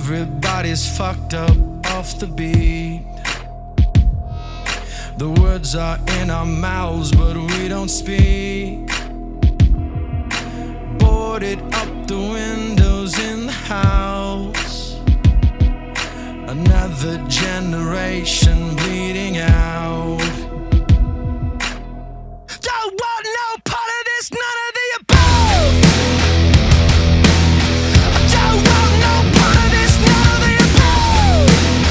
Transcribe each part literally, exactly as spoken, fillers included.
Everybody's fucked up off the beat. The words are in our mouths, but we don't speak. Boarded up the windows in the house. Another generation bleeding out. Don't want no part of this, none of the above. I don't want no part of this, none of the above.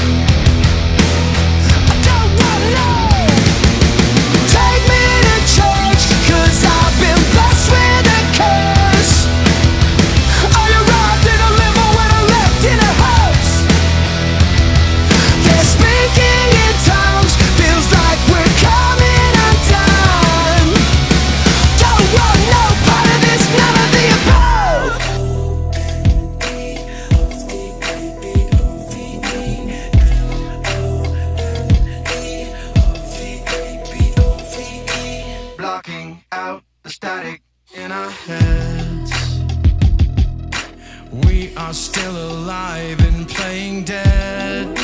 I don't want no. Take me to church, cause I've been blessed with a curse. I arrived in a limo when I left in a hearse. They're speaking in tongues, feels like we're coming undone. Don't want no part of this, none of the above. Blocking out the static in our heads. We are still alive and playing dead.